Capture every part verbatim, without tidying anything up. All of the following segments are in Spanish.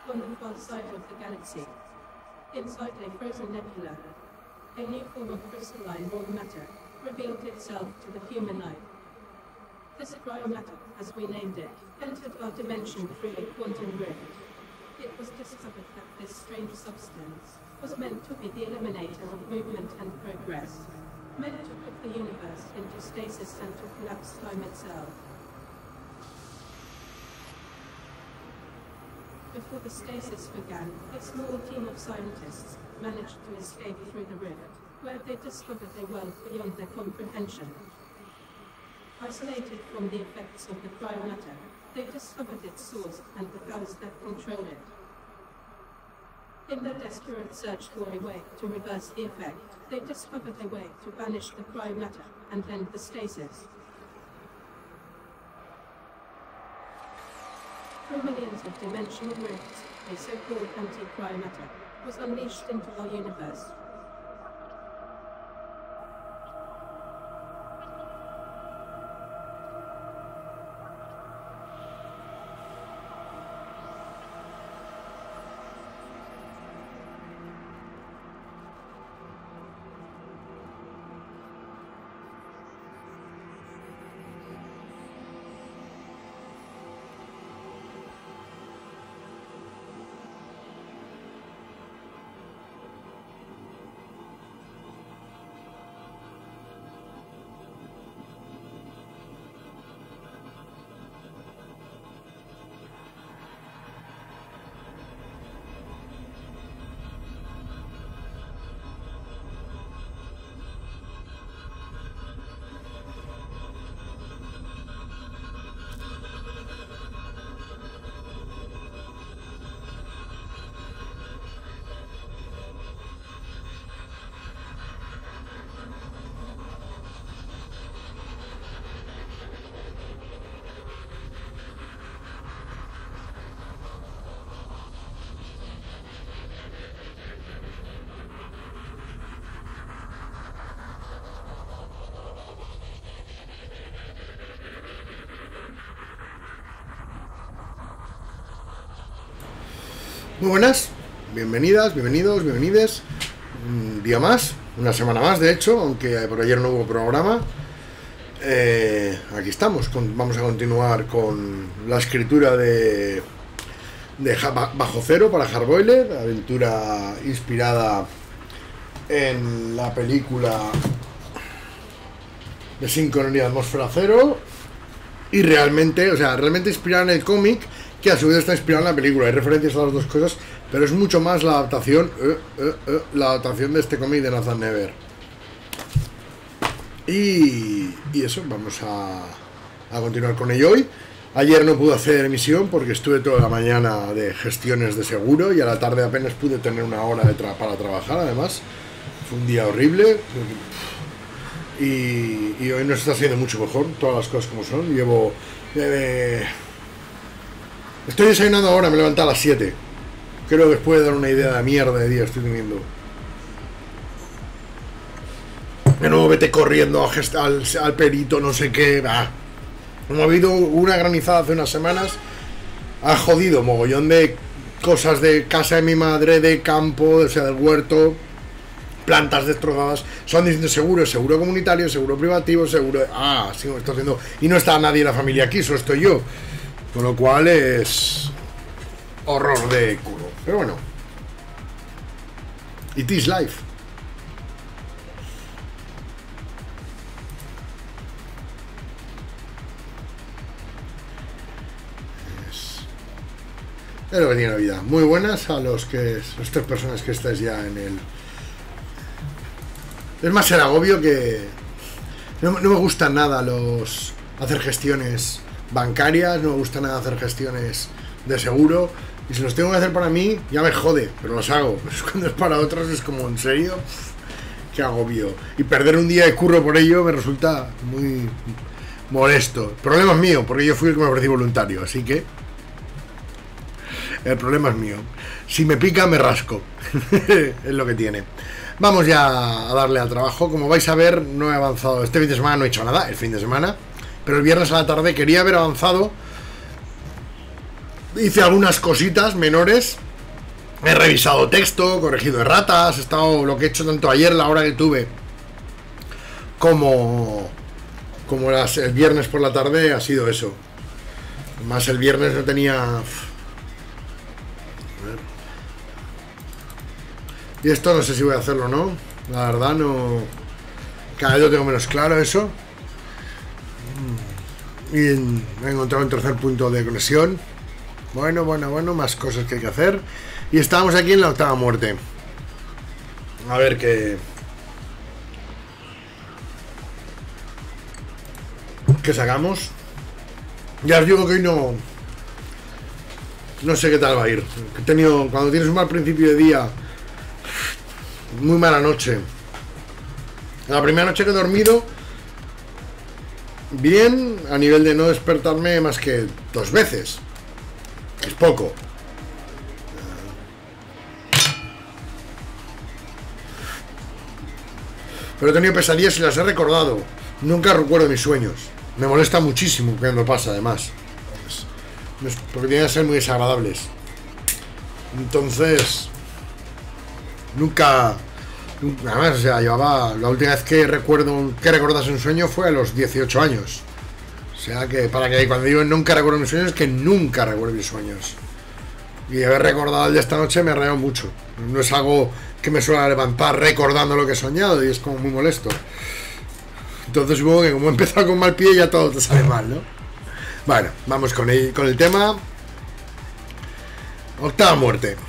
on the far side of the galaxy, inside a frozen nebula, a new form of crystalline raw matter revealed itself to the human eye. This cryomatter, as we named it, entered our dimension through a quantum rift. It was discovered that this strange substance was meant to be the eliminator of movement and progress, meant to put the universe into stasis and to collapse time itself. Before the stasis began, a small team of scientists managed to escape through the rift, where they discovered a world beyond their comprehension. Isolated from the effects of the cryomatter, they discovered its source and the powers that control it. In their desperate search for a way to reverse the effect, they discovered a way to banish the cryomatter and end the stasis. Through millions of dimensional rifts, a so-called anti-cryomatter was unleashed into our universe. Muy buenas, bienvenidas, bienvenidos, bienvenides. Un día más, una semana más de hecho, aunque por ayer no hubo programa. eh, Aquí estamos, con, vamos a continuar con la escritura de, de Bajo Cero para Hardboiled, aventura inspirada en la película de Sincronía de Atmósfera Cero. Y realmente, o sea, realmente inspirada en el cómic, que a su vez está inspirado en la película. Hay referencias a las dos cosas, pero es mucho más la adaptación eh, eh, eh, la adaptación de este cómic de Nathan Never. Y, y eso, vamos a, a continuar con ello hoy. Ayer no pude hacer emisión porque estuve toda la mañana de gestiones de seguro y a la tarde apenas pude tener una hora de tra para trabajar. Además, fue un día horrible. Y, y hoy nos está haciendo mucho mejor, todas las cosas como son. Llevo... Eh, Estoy desayunando ahora, me he levantado a las siete. Creo que os puede dar una idea de la mierda de día estoy teniendo. De nuevo vete corriendo al, al perito, no sé qué. Bah. Como ha habido una granizada hace unas semanas, ha jodido mogollón de cosas de casa de mi madre, de campo, o sea, del huerto, plantas destrozadas. Son distintos seguros, seguro comunitario, seguro privativo, seguro... Ah, sí, me estoy haciendo... Y no está nadie de la familia aquí, solo estoy yo. Con lo cual es horror de culo. Pero bueno, it is life. Es, es lo que tiene la vida. Muy buenas a los que las tres personas que estáis ya en el... Es más el agobio que... No, no me gustan nada los... hacer gestiones bancarias, no me gusta nada hacer gestiones de seguro, y si los tengo que hacer para mí ya me jode, pero los hago. Pero cuando es para otros es como, ¿en serio? Qué agobio, y perder un día de curro por ello me resulta muy molesto. El problema es mío, porque yo fui el que me ofrecí voluntario, así que el problema es mío. Si me pica me rasco. Es lo que tiene. Vamos ya a darle al trabajo. Como vais a ver, no he avanzado este fin de semana, no he hecho nada el fin de semana. Pero el viernes a la tarde quería haber avanzado hice algunas cositas menores. He revisado texto, corregido erratas. He estado lo que he hecho tanto ayer, la hora que tuve, Como Como las, el viernes por la tarde ha sido eso. Más el viernes no tenía... Y esto no sé si voy a hacerlo o no. La verdad no... Cada vez lo tengo menos claro eso. Y he encontrado un tercer punto de conexión. Bueno, bueno, bueno, más cosas que hay que hacer. Y estábamos aquí en la octava muerte. A ver qué... ¿Qué sacamos? Ya os digo que hoy no... No sé qué tal va a ir. He tenido... Cuando tienes un mal principio de día... Muy mala noche. La primera noche que he dormido... Bien, a nivel de no despertarme más que dos veces. Es poco. Pero he tenido pesadillas y las he recordado. Nunca recuerdo mis sueños. Me molesta muchísimo cuando pasa, además. Porque tienen que ser muy desagradables. Entonces... Nunca... Además, o sea, llevaba... La última vez que recuerdo que recordas un sueño fue a los dieciocho años. O sea que, para que cuando digo nunca recuerdo mis sueños, es que nunca recuerdo mis sueños. Y haber recordado el de esta noche me ha rayado mucho. No es algo que me suele levantar recordando lo que he soñado y es como muy molesto. Entonces supongo que como he empezado con mal pie ya todo te sale mal, ¿no? Bueno, vamos con el, con el tema. Octava muerte.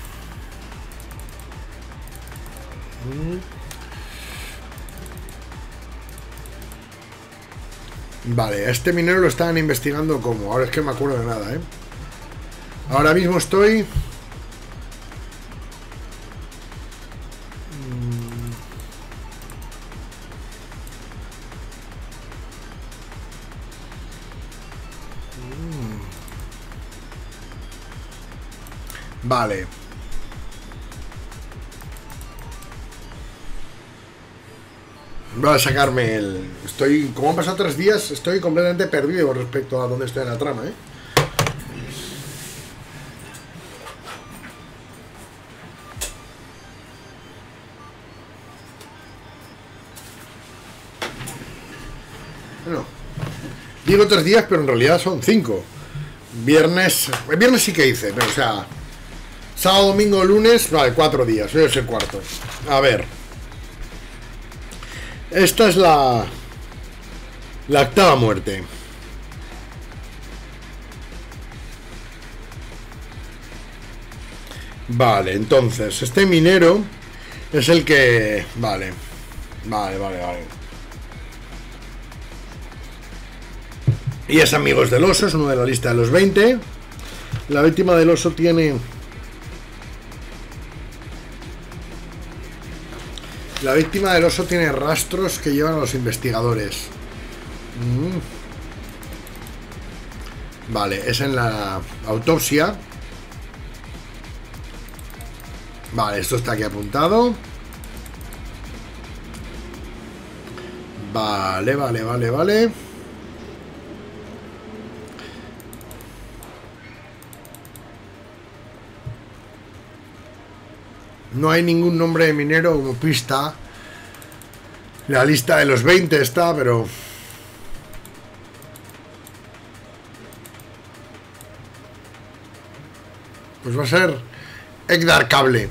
Vale, a este minero lo estaban investigando como. Ahora es que no me acuerdo de nada, ¿eh? Ahora mismo estoy... Vale. Voy a sacarme el... Estoy... Como han pasado tres días, estoy completamente perdido respecto a dónde estoy en la trama, ¿eh? Bueno, digo tres días, pero en realidad son cinco. Viernes... El viernes sí que hice, pero o sea... Sábado, domingo, lunes... Vale, cuatro días, hoy es el cuarto. A ver... Esta es la... La octava muerte. Vale, entonces, este minero es el que... Vale. Vale, vale, vale. Y es Amigos del Oso, es uno de la lista de los veinte. La víctima del oso tiene... La víctima del oso tiene rastros que llevan a los investigadores. Mm. Vale, es en la autopsia. Vale, esto está aquí apuntado. Vale, vale, vale, vale. No hay ningún nombre de minero como pista. La lista de los veinte está, pero... Pues va a ser Ekdar Cable.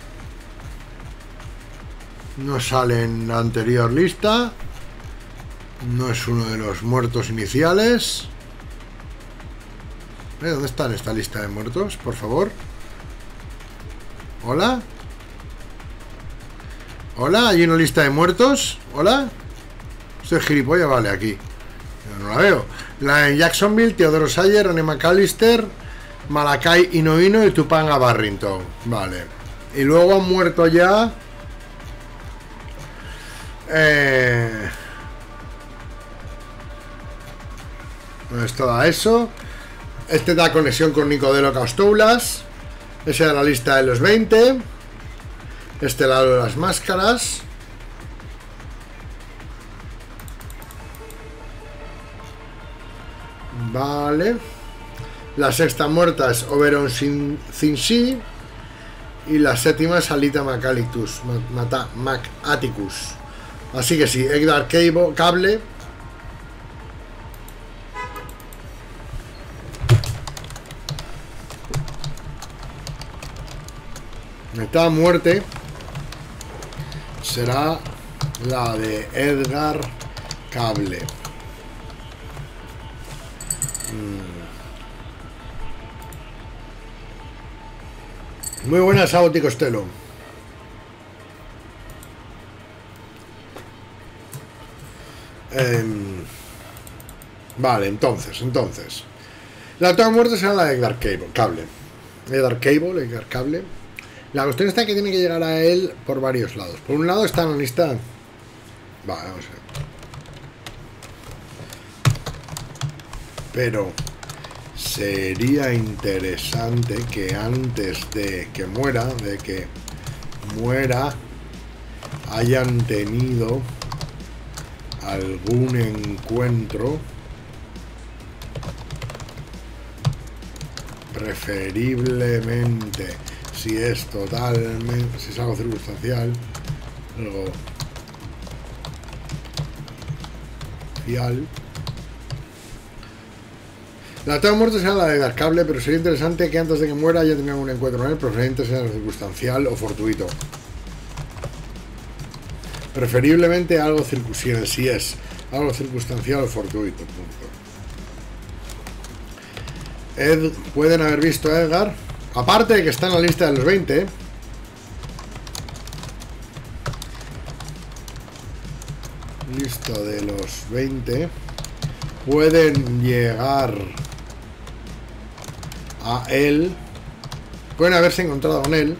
No sale en la anterior lista. No es uno de los muertos iniciales. ¿Eh? ¿Dónde está en esta lista de muertos? Por favor. Hola. Hola, ¿hay una lista de muertos? Hola. Estoy gilipollas, vale, aquí. No la veo. La de Jacksonville, Teodoro Sayer, Anne McAllister, Malakai Inoino y Tupanga Barrington. Vale. Y luego han muerto ya... Eh... No es todo eso. Este da conexión con Nicodelo Caustoulas. Esa era la lista de los veinte. Este lado de las máscaras. Vale. La sexta muerta es Oberon Cinci. Y la séptima es Alita Macalictus, Mata, Mac Atticus. Así que sí, Edgar Cable, Cable. Esta muerte será la de Edgar Cable. Mm. Muy buenas, Sauti Costello. Eh, vale, entonces, entonces. La octava muerte será la de Edgar Cable. Cable. Edgar Cable, Edgar Cable. La cuestión está que tiene que llegar a él por varios lados. Por un lado está en la lista. Vale, vamos a ver. Pero sería interesante que antes de que muera, de que muera, hayan tenido algún encuentro, preferiblemente, si es totalmente, si es algo circunstancial, algo fial. La octava muerte será la de Edgar Cable, pero sería interesante que antes de que muera haya tenido un encuentro con él, preferiblemente sea circunstancial o fortuito. Preferiblemente algo circunstancial, si es algo circunstancial o fortuito. Punto. Ed, pueden haber visto a Edgar, aparte de que está en la lista de los veinte. Lista de los veinte. Pueden llegar a él, pueden haberse encontrado con él,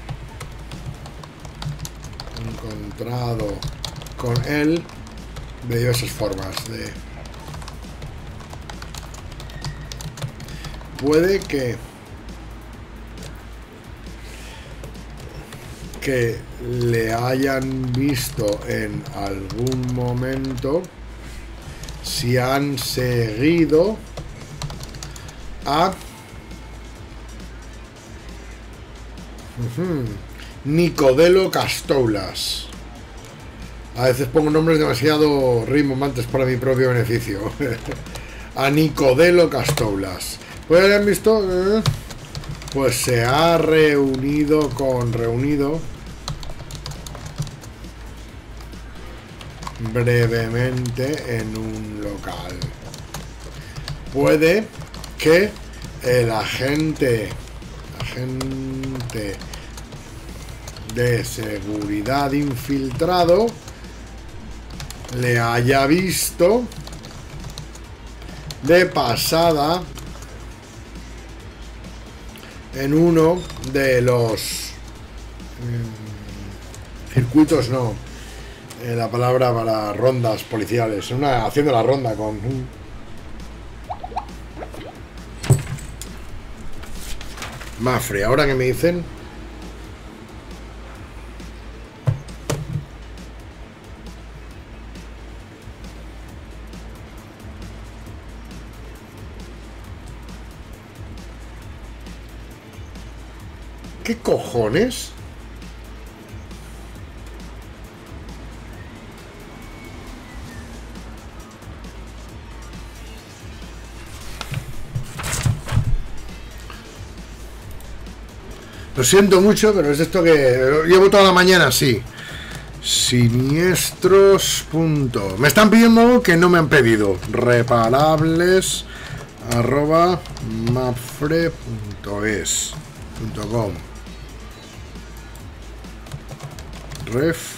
encontrado con él de diversas formas. De puede que que le hayan visto en algún momento, si han seguido a uh-huh, Nicodelo Castoulas. A veces pongo nombres demasiado rimbombantes para mi propio beneficio. A Nicodelo Castoulas. Pues hayan visto, eh, pues se ha reunido con reunido brevemente en un local. Puede que el agente agente de seguridad infiltrado le haya visto de pasada en uno de los eh, circuitos, no, eh, la palabra para rondas policiales, una, haciendo la ronda con un Mafre. Ahora que me dicen, ¿qué cojones? Lo siento mucho, pero es esto que llevo toda la mañana así. Siniestros. Punto. Me están pidiendo algo que no me han pedido. Reparables arroba mapfre punto es punto com. Ref.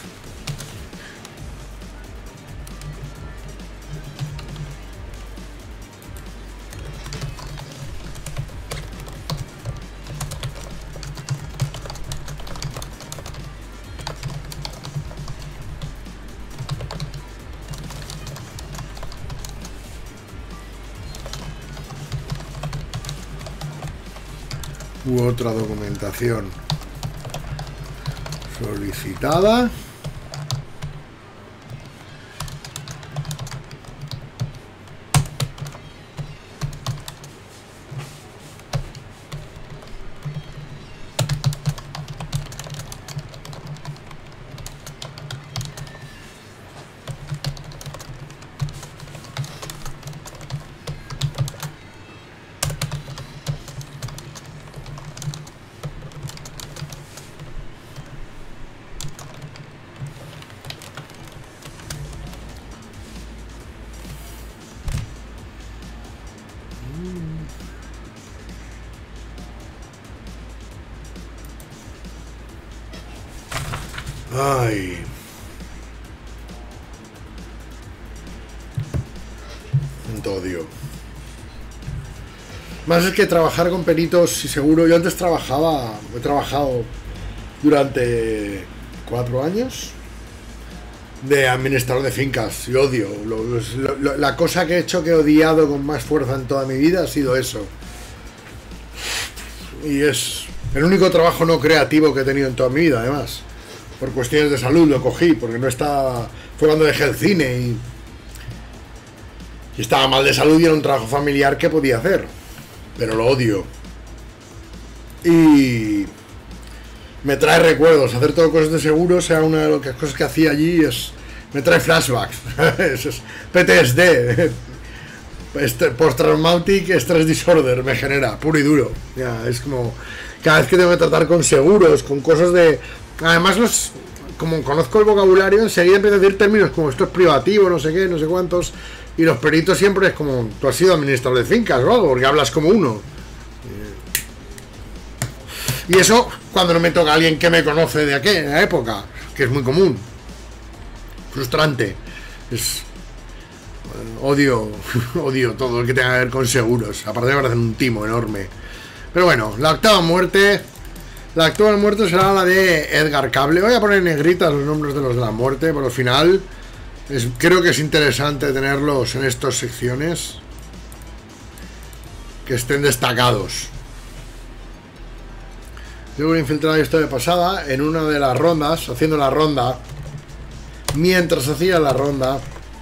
U otra documentación solicitada. Ay. Siento odio. Más es que trabajar con peritos y seguro. Yo antes trabajaba, he trabajado durante cuatro años de administrador de fincas y odio. Lo, lo, la cosa que he hecho que he odiado con más fuerza en toda mi vida ha sido eso. Y es el único trabajo no creativo que he tenido en toda mi vida, además. Por cuestiones de salud lo cogí, porque no estaba... Fue cuando dejé el cine y... y estaba mal de salud y era un trabajo familiar que podía hacer. Pero lo odio. Y... me trae recuerdos. Hacer todo cosas de seguro, sea una de las cosas que hacía allí, es... me trae flashbacks. Eso es P T S D. Post-traumatic stress disorder me genera, puro y duro. Ya, es como... cada vez que tengo que tratar con seguros, con cosas de... Además, los, como conozco el vocabulario, enseguida empiezo a decir términos como esto es privativo, no sé qué, no sé cuántos. Y los peritos siempre es como, tú has sido administrador de fincas o algo, porque hablas como uno. Y eso cuando no me toca alguien que me conoce de aquella época, que es muy común. Frustrante. Es... odio, odio todo lo que tenga que ver con seguros. Aparte me parece un timo enorme. Pero bueno, la octava muerte... La actual muerte será la de Edgar Cable. Voy a poner en negritas los nombres de los de la muerte, pero al final es, creo que es interesante tenerlos en estas secciones, que estén destacados. Yo voy a infiltrar esto de pasada en una de las rondas, haciendo la ronda. Mientras hacía la ronda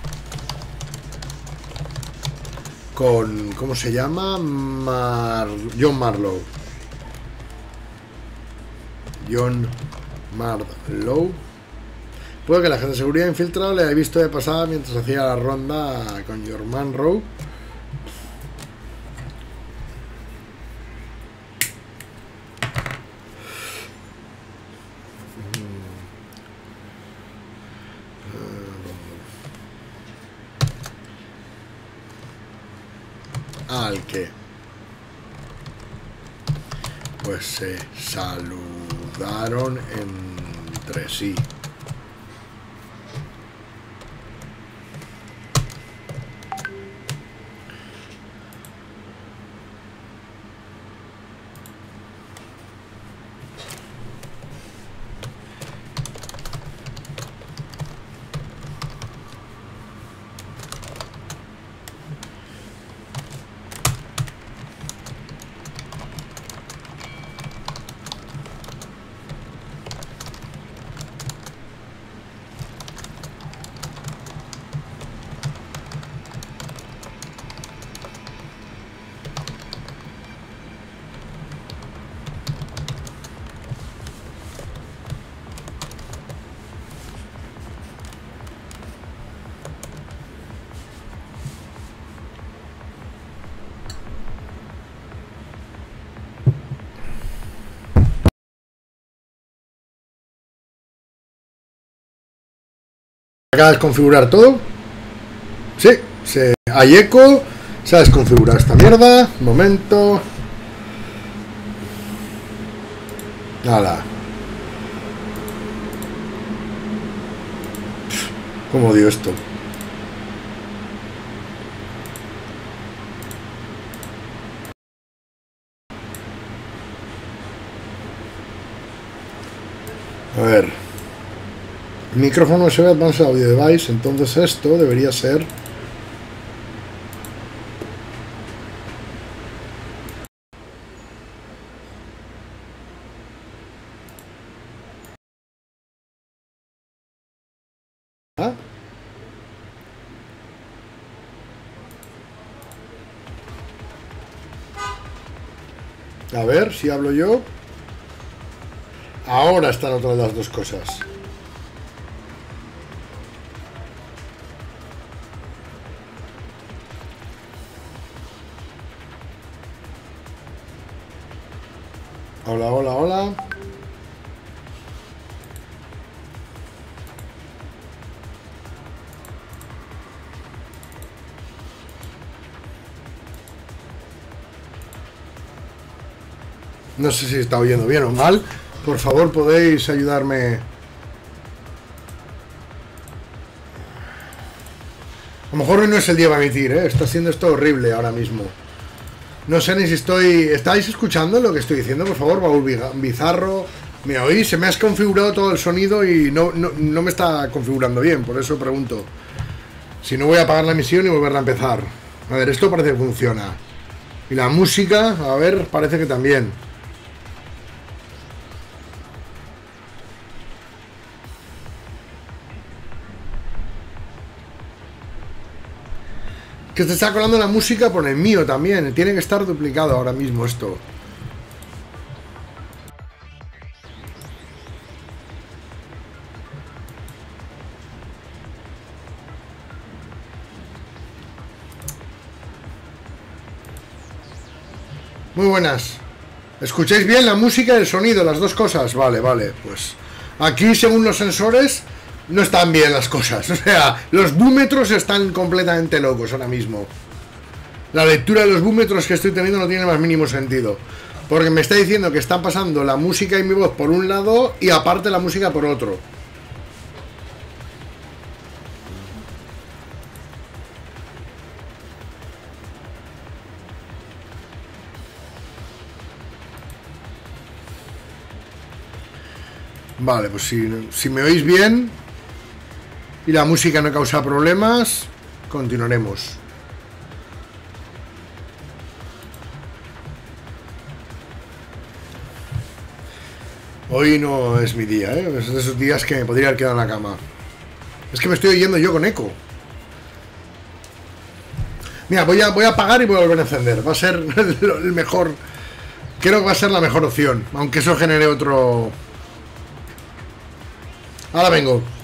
con... ¿cómo se llama? Mar, John Marlowe. John Marlowe. Puede que la gente de seguridad infiltrada le haya visto de pasada mientras hacía la ronda con John Marlowe. Al que pues se saludaron entre sí. Acaba de desconfigurar todo. Sí, se, hay eco. Se ha desconfigurado esta mierda. Un momento. Hala. ¿Cómo odio esto? A ver. Micrófono U S B Advanced Audio Device. Entonces esto debería ser... ¿Ah? A ver si hablo yo. Ahora están otras las dos cosas. Hola, hola, hola. No sé si está oyendo bien o mal. Por favor, podéis ayudarme A lo mejor hoy no es el día para emitir, ¿eh? Está siendo esto horrible ahora mismo. No sé ni si estoy... ¿Estáis escuchando lo que estoy diciendo? Por favor, Baúl Bizarro. ¿Me oís? Se me ha configurado todo el sonido y no, no, no me está configurando bien. Por eso pregunto. Si no, voy a apagar la emisión y volverla a empezar. A ver, esto parece que funciona. Y la música, a ver, parece que también. Que se está colando la música por el mío también. Tiene que estar duplicado ahora mismo esto. Muy buenas. ¿Escucháis bien la música y el sonido? Las dos cosas. Vale, vale. Pues aquí, según los sensores, no están bien las cosas. O sea, los búmetros están completamente locos ahora mismo. La lectura de los búmetros que estoy teniendo no tiene más mínimo sentido. Porque me está diciendo que están pasando la música y mi voz por un lado y aparte la música por otro. Vale, pues si, si me oís bien y la música no causa problemas, continuaremos. Hoy no es mi día, ¿eh? Es de esos días que me podría haber quedado en la cama. Es que me estoy oyendo yo con eco. Mira, voy a, voy a apagar y voy a volver a encender. Va a ser el, el mejor... Creo que va a ser la mejor opción. Aunque eso genere otro... Ahora vengo.